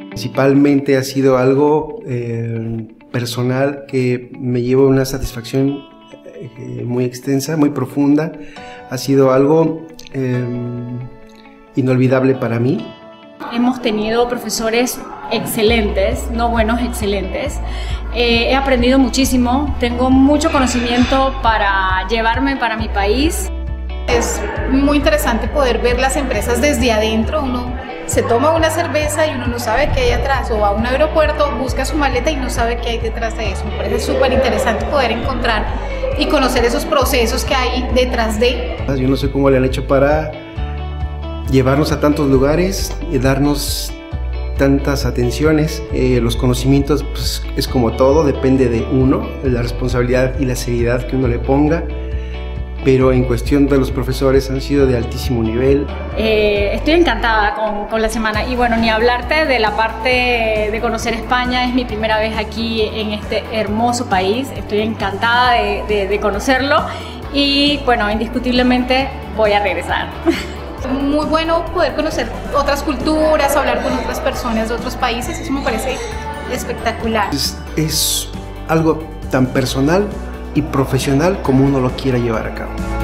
Principalmente ha sido algo personal que me lleva una satisfacción muy extensa, muy profunda. Ha sido algo inolvidable para mí. Hemos tenido profesores excelentes, no buenos, excelentes. He aprendido muchísimo, tengo mucho conocimiento para llevarme para mi país. Es muy interesante poder ver las empresas desde adentro. Uno se toma una cerveza y uno no sabe qué hay atrás, o va a un aeropuerto, busca su maleta y no sabe qué hay detrás de eso. Me parece súper interesante poder encontrar y conocer esos procesos que hay detrás de. Yo no sé cómo le han hecho para llevarnos a tantos lugares y darnos tantas atenciones. Los conocimientos, pues, es como todo, depende de uno, de la responsabilidad y la seriedad que uno le ponga. Pero en cuestión de los profesores han sido de altísimo nivel. Estoy encantada con la semana y bueno, ni hablarte de la parte de conocer España. Es mi primera vez aquí en este hermoso país, estoy encantada de conocerlo y bueno, indiscutiblemente voy a regresar. Muy bueno poder conocer otras culturas, hablar con otras personas de otros países, eso me parece espectacular. Es algo tan personal y profesional como uno lo quiera llevar a cabo.